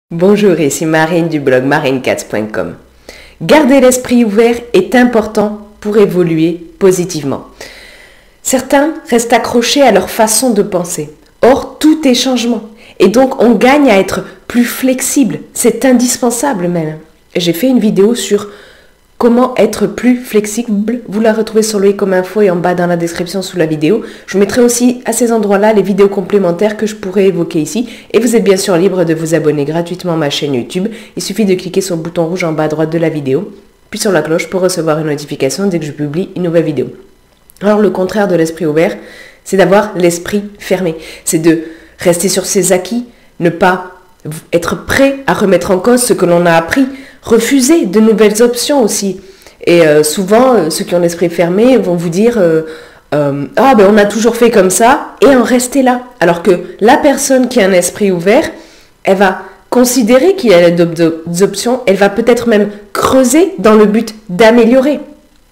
Bonjour, ici Marine du blog marinecats.com. Garder l'esprit ouvert est important pour évoluer positivement. Certains restent accrochés à leur façon de penser. Or, tout est changement. Et donc, on gagne à être plus flexible. C'est indispensable même. J'ai fait une vidéo sur comment être plus flexible. Vous la retrouvez sur le i comme info et en bas dans la description sous la vidéo. Je mettrai aussi à ces endroits-là les vidéos complémentaires que je pourrais évoquer ici. Et vous êtes bien sûr libre de vous abonner gratuitement à ma chaîne YouTube. Il suffit de cliquer sur le bouton rouge en bas à droite de la vidéo, puis sur la cloche pour recevoir une notification dès que je publie une nouvelle vidéo. Alors le contraire de l'esprit ouvert, c'est d'avoir l'esprit fermé. C'est de rester sur ses acquis, ne pas être prêt à remettre en cause ce que l'on a appris, refuser de nouvelles options aussi. Et souvent, ceux qui ont l'esprit fermé vont vous dire ah ben on a toujours fait comme ça et en rester là. Alors que la personne qui a un esprit ouvert, elle va considérer qu'il y a d'autres options, elle va peut-être même creuser dans le but d'améliorer.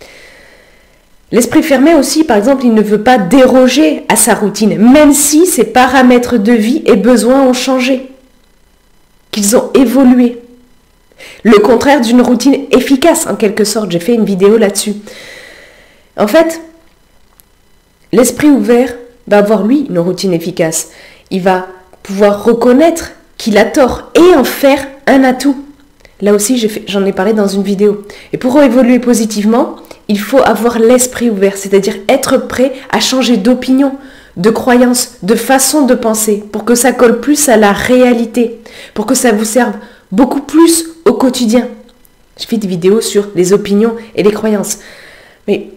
L'esprit fermé aussi, par exemple, il ne veut pas déroger à sa routine, même si ses paramètres de vie et besoins ont changé, qu'ils ont évolué. Le contraire d'une routine efficace, en quelque sorte. J'ai fait une vidéo là-dessus. En fait, l'esprit ouvert va avoir, lui, une routine efficace. Il va pouvoir reconnaître qu'il a tort et en faire un atout. Là aussi, j'en ai parlé dans une vidéo. Et pour évoluer positivement, il faut avoir l'esprit ouvert, c'est-à-dire être prêt à changer d'opinion, de croyance, de façon de penser, pour que ça colle plus à la réalité, pour que ça vous serve beaucoup plus au quotidien. Je fais des vidéos sur les opinions et les croyances. Mais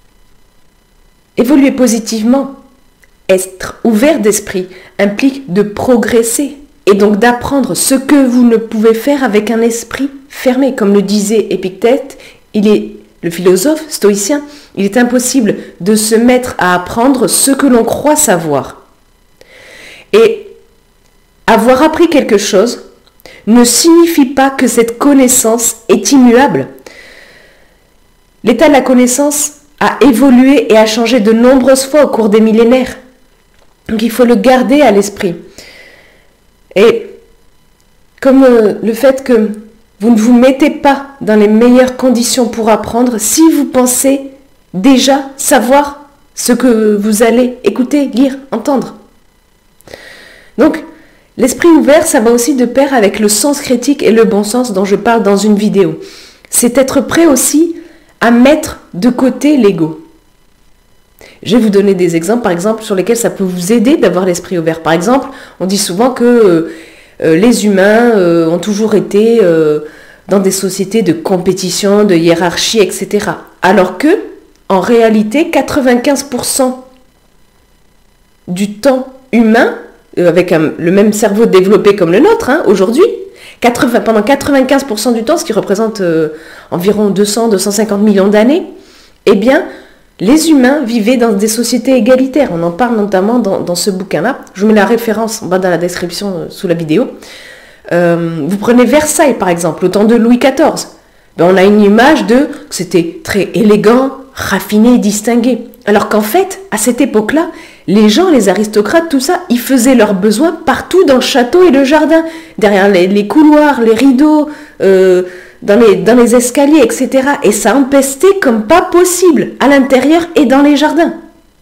évoluer positivement, être ouvert d'esprit, implique de progresser et donc d'apprendre ce que vous ne pouvez faire avec un esprit fermé. Comme le disait Épictète, le philosophe stoïcien, il est impossible de se mettre à apprendre ce que l'on croit savoir. Et avoir appris quelque chose ne signifie pas que cette connaissance est immuable. L'état de la connaissance a évolué et a changé de nombreuses fois au cours des millénaires. Donc il faut le garder à l'esprit. Et comme le fait que vous ne vous mettez pas dans les meilleures conditions pour apprendre si vous pensez déjà savoir ce que vous allez écouter, lire, entendre. Donc, l'esprit ouvert, ça va aussi de pair avec le sens critique et le bon sens dont je parle dans une vidéo. C'est être prêt aussi à mettre de côté l'ego. Je vais vous donner des exemples, par exemple, sur lesquels ça peut vous aider d'avoir l'esprit ouvert. Par exemple, on dit souvent que les humains ont toujours été dans des sociétés de compétition, de hiérarchie, etc. Alors que, en réalité, 95% du temps humain, avec le même cerveau développé comme le nôtre, aujourd'hui, pendant 95% du temps, ce qui représente environ 200-250 millions d'années, eh bien, les humains vivaient dans des sociétés égalitaires. On en parle notamment dans ce bouquin-là. Je vous mets la référence en bas dans la description sous la vidéo. Vous prenez Versailles, par exemple, au temps de Louis XIV. On a une image que c'était très élégant, raffiné, distingué. Alors qu'en fait, à cette époque-là, les gens, les aristocrates, tout ça, ils faisaient leurs besoins partout dans le château et le jardin, derrière les couloirs, les rideaux, dans les escaliers, etc. Et ça empestait comme pas possible, à l'intérieur et dans les jardins.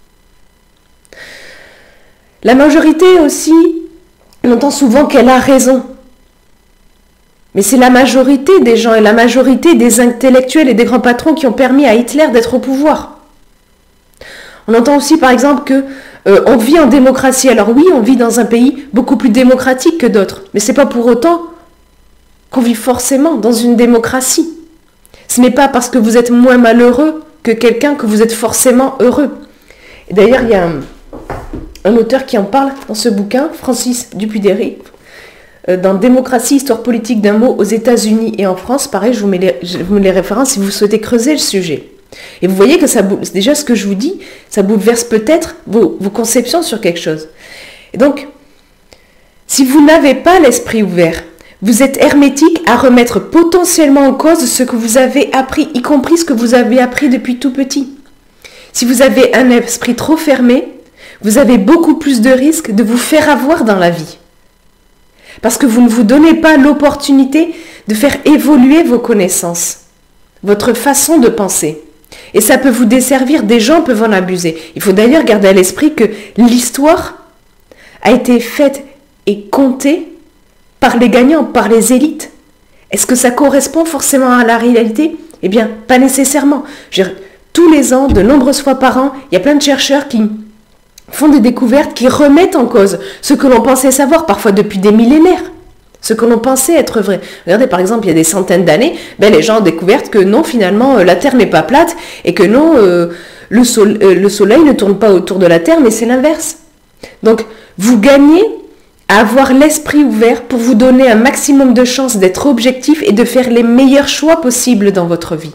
La majorité aussi, on entend souvent qu'elle a raison. Mais c'est la majorité des gens et la majorité des intellectuels et des grands patrons qui ont permis à Hitler d'être au pouvoir. On entend aussi par exemple que on vit en démocratie. Alors oui, on vit dans un pays beaucoup plus démocratique que d'autres. Mais ce n'est pas pour autant qu'on vit forcément dans une démocratie. Ce n'est pas parce que vous êtes moins malheureux que quelqu'un que vous êtes forcément heureux. Et d'ailleurs, il y a un auteur qui en parle dans ce bouquin, Francis Dupuy-Derry, dans Démocratie, histoire politique d'un mot aux États-Unis et en France. Pareil, je vous mets les références si vous souhaitez creuser le sujet. Et vous voyez que déjà ce que je vous dis, ça bouleverse peut-être vos conceptions sur quelque chose. Et donc, si vous n'avez pas l'esprit ouvert, vous êtes hermétique à remettre potentiellement en cause ce que vous avez appris, y compris ce que vous avez appris depuis tout petit. Si vous avez un esprit trop fermé, vous avez beaucoup plus de risques de vous faire avoir dans la vie. Parce que vous ne vous donnez pas l'opportunité de faire évoluer vos connaissances, votre façon de penser. Et ça peut vous desservir, des gens peuvent en abuser. Il faut d'ailleurs garder à l'esprit que l'histoire a été faite et comptée par les gagnants, par les élites. Est-ce que ça correspond forcément à la réalité? Eh bien, pas nécessairement. Tous les ans, de nombreuses fois par an, il y a plein de chercheurs qui font des découvertes qui remettent en cause ce que l'on pensait savoir, parfois depuis des millénaires, ce que l'on pensait être vrai. Regardez, par exemple, il y a des centaines d'années, les gens ont découvert que non, finalement, la Terre n'est pas plate et que non, le Soleil ne tourne pas autour de la Terre, mais c'est l'inverse. Donc, vous gagnez à avoir l'esprit ouvert pour vous donner un maximum de chances d'être objectif et de faire les meilleurs choix possibles dans votre vie.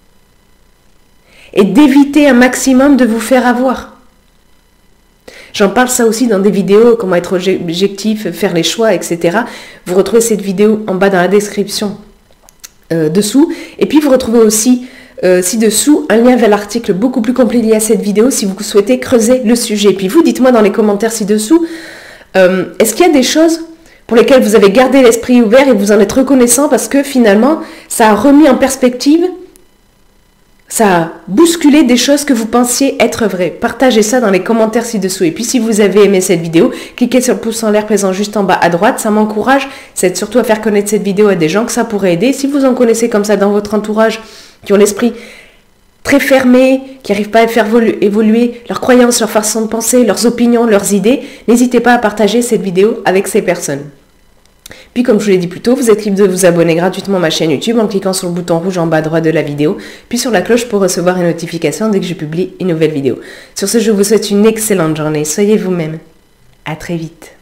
Et d'éviter un maximum de vous faire avoir. J'en parle ça aussi dans des vidéos, comment être objectif, faire les choix, etc. Vous retrouvez cette vidéo en bas dans la description dessous. Et puis vous retrouvez aussi ci-dessous un lien vers l'article beaucoup plus complet lié à cette vidéo si vous souhaitez creuser le sujet. Et puis vous, dites-moi dans les commentaires ci-dessous, est-ce qu'il y a des choses pour lesquelles vous avez gardé l'esprit ouvert et vous en êtes reconnaissant parce que finalement, ça a remis en perspective, ça a bousculé des choses que vous pensiez être vraies. Partagez ça dans les commentaires ci-dessous. Et puis si vous avez aimé cette vidéo, cliquez sur le pouce en l'air présent juste en bas à droite. Ça m'encourage. Ça aide surtout à faire connaître cette vidéo à des gens que ça pourrait aider. Si vous en connaissez comme ça dans votre entourage, qui ont l'esprit très fermé, qui n'arrivent pas à faire évoluer leurs croyances, leurs façons de penser, leurs opinions, leurs idées, n'hésitez pas à partager cette vidéo avec ces personnes. Puis comme je vous l'ai dit plus tôt, vous êtes libre de vous abonner gratuitement à ma chaîne YouTube en cliquant sur le bouton rouge en bas à droite de la vidéo, puis sur la cloche pour recevoir une notification dès que je publie une nouvelle vidéo. Sur ce, je vous souhaite une excellente journée. Soyez vous-même. À très vite.